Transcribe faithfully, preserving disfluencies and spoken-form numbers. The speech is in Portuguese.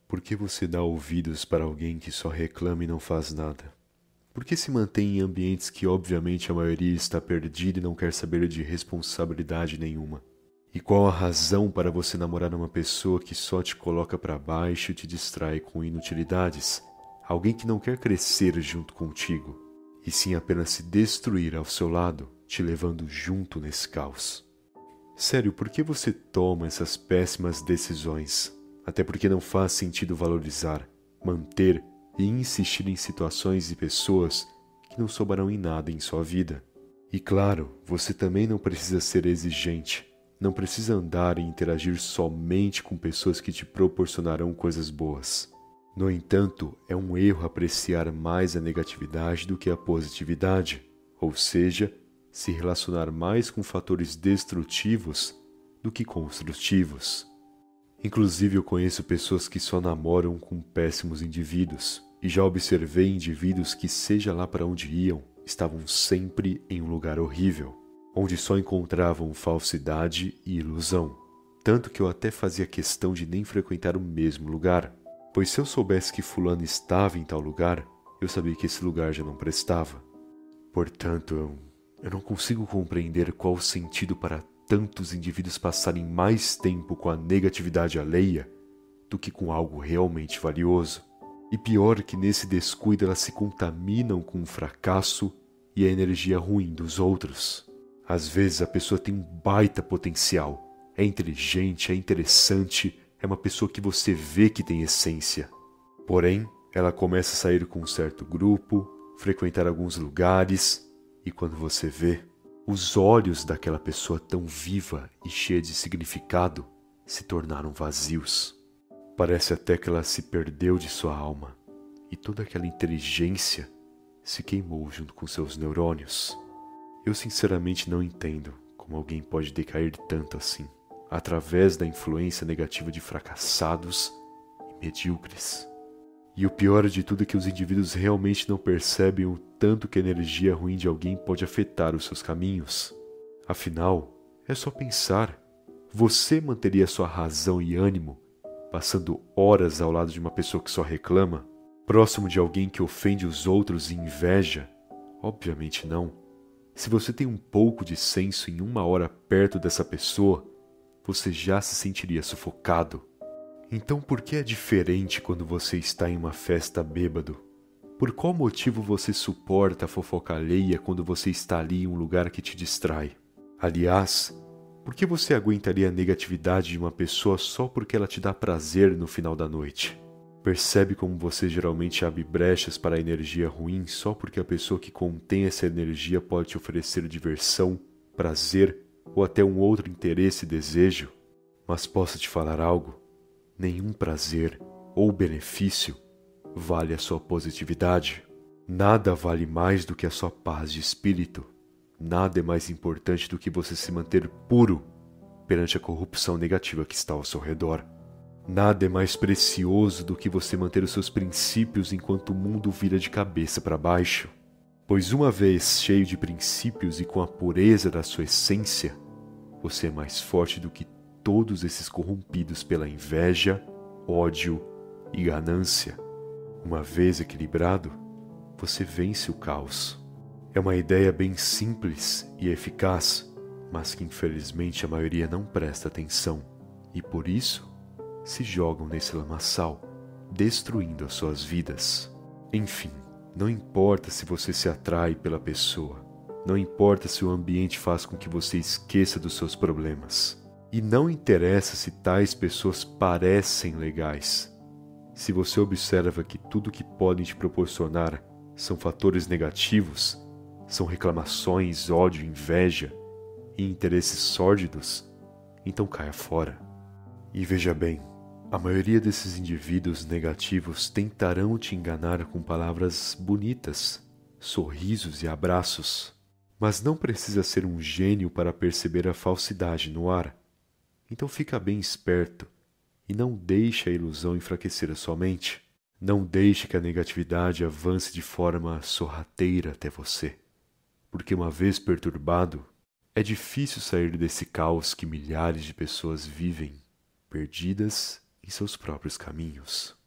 Por que você dá ouvidos para alguém que só reclama e não faz nada? Por que se mantém em ambientes que obviamente a maioria está perdida e não quer saber de responsabilidade nenhuma? E qual a razão para você namorar uma pessoa que só te coloca para baixo e te distrai com inutilidades? Alguém que não quer crescer junto contigo, e sim apenas se destruir ao seu lado, te levando junto nesse caos. Sério, por que você toma essas péssimas decisões? Até porque não faz sentido valorizar, manter e insistir em situações e pessoas que não sobrarão em nada em sua vida. E claro, você também não precisa ser exigente, não precisa andar e interagir somente com pessoas que te proporcionarão coisas boas. No entanto, é um erro apreciar mais a negatividade do que a positividade, ou seja, se relacionar mais com fatores destrutivos do que construtivos. Inclusive, eu conheço pessoas que só namoram com péssimos indivíduos, e já observei indivíduos que, seja lá para onde iam, estavam sempre em um lugar horrível, onde só encontravam falsidade e ilusão. Tanto que eu até fazia questão de nem frequentar o mesmo lugar, pois se eu soubesse que fulano estava em tal lugar, eu sabia que esse lugar já não prestava. Portanto, eu, eu não consigo compreender qual o sentido para tantos indivíduos passarem mais tempo com a negatividade alheia do que com algo realmente valioso. E pior que nesse descuido elas se contaminam com o fracasso e a energia ruim dos outros. Às vezes a pessoa tem um baita potencial, é inteligente, é interessante, é uma pessoa que você vê que tem essência. Porém, ela começa a sair com um certo grupo, frequentar alguns lugares, e quando você vê, os olhos daquela pessoa tão viva e cheia de significado se tornaram vazios. Parece até que ela se perdeu de sua alma, e toda aquela inteligência se queimou junto com seus neurônios. Eu sinceramente não entendo como alguém pode decair tanto assim, através da influência negativa de fracassados e medíocres. E o pior de tudo é que os indivíduos realmente não percebem o tanto que a energia ruim de alguém pode afetar os seus caminhos. Afinal, é só pensar, você manteria sua razão e ânimo passando horas ao lado de uma pessoa que só reclama? Próximo de alguém que ofende os outros e inveja? Obviamente não. Se você tem um pouco de senso em uma hora perto dessa pessoa, você já se sentiria sufocado. Então por que é diferente quando você está em uma festa bêbado? Por qual motivo você suporta a fofoca alheia quando você está ali em um lugar que te distrai? Aliás, por que você aguentaria a negatividade de uma pessoa só porque ela te dá prazer no final da noite? Percebe como você geralmente abre brechas para a energia ruim só porque a pessoa que contém essa energia pode te oferecer diversão, prazer ou até um outro interesse e desejo? Mas posso te falar algo? Nenhum prazer ou benefício vale a sua positividade. Nada vale mais do que a sua paz de espírito. Nada é mais importante do que você se manter puro perante a corrupção negativa que está ao seu redor. Nada é mais precioso do que você manter os seus princípios enquanto o mundo vira de cabeça para baixo. Pois uma vez cheio de princípios e com a pureza da sua essência, você é mais forte do que todos esses corrompidos pela inveja, ódio e ganância. Uma vez equilibrado, você vence o caos. É uma ideia bem simples e eficaz, mas que infelizmente a maioria não presta atenção e por isso se jogam nesse lamaçal, destruindo as suas vidas. Enfim, não importa se você se atrai pela pessoa, não importa se o ambiente faz com que você esqueça dos seus problemas. E não interessa se tais pessoas parecem legais. Se você observa que tudo que podem te proporcionar são fatores negativos, são reclamações, ódio, inveja e interesses sórdidos, então caia fora. E veja bem, a maioria desses indivíduos negativos tentarão te enganar com palavras bonitas, sorrisos e abraços, mas não precisa ser um gênio para perceber a falsidade no ar. Então fica bem esperto e não deixe a ilusão enfraquecer a sua mente. Não deixe que a negatividade avance de forma sorrateira até você, porque uma vez perturbado, é difícil sair desse caos que milhares de pessoas vivem, perdidas em seus próprios caminhos.